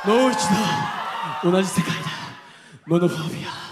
もう一度同じ世界だ。モノフォービア。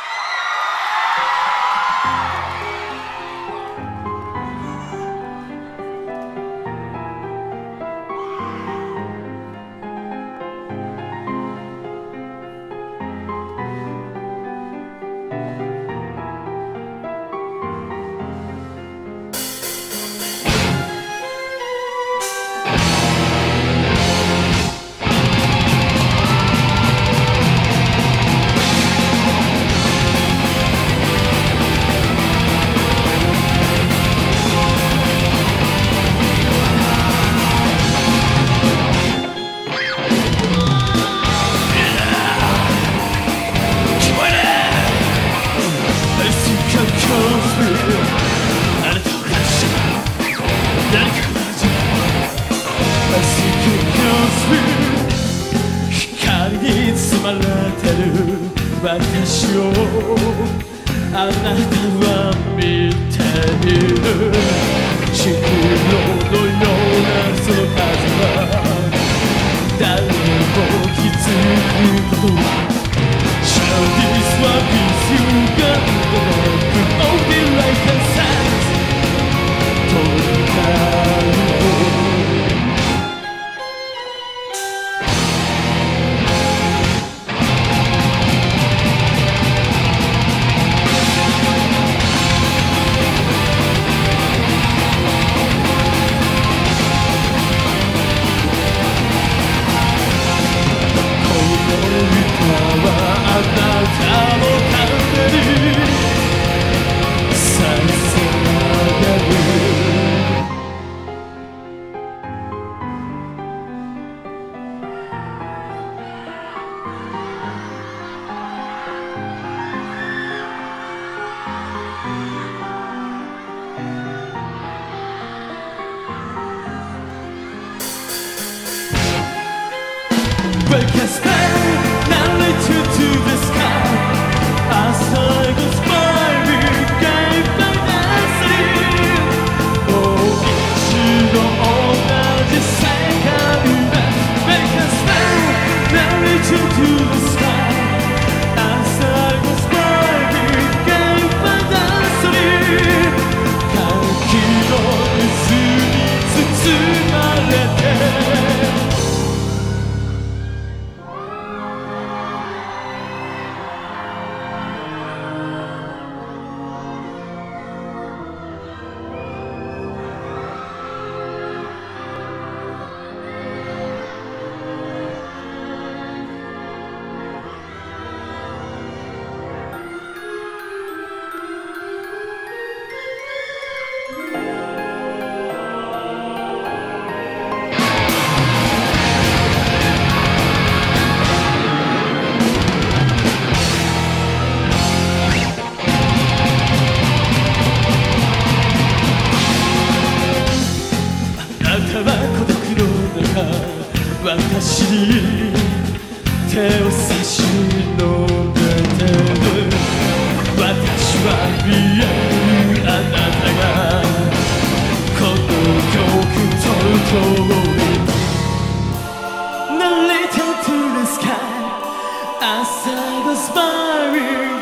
光に包まれてる私をあなたは見ている。地球のようなその数は誰も気づくことは Shall this one be you got the love only like a sense 飛び交うBreak a spell, now let you to the sky. As I goes by, we gave by dancing. Oh, 一度同じ世界だ。Break a spell, now let you to the sky. As I goes by, we gave by dancing. 歓喜の水に包まれて私に手を差し伸べてる。私は見えるあなたがこの曲と共に Narrated to the sky as I was smiling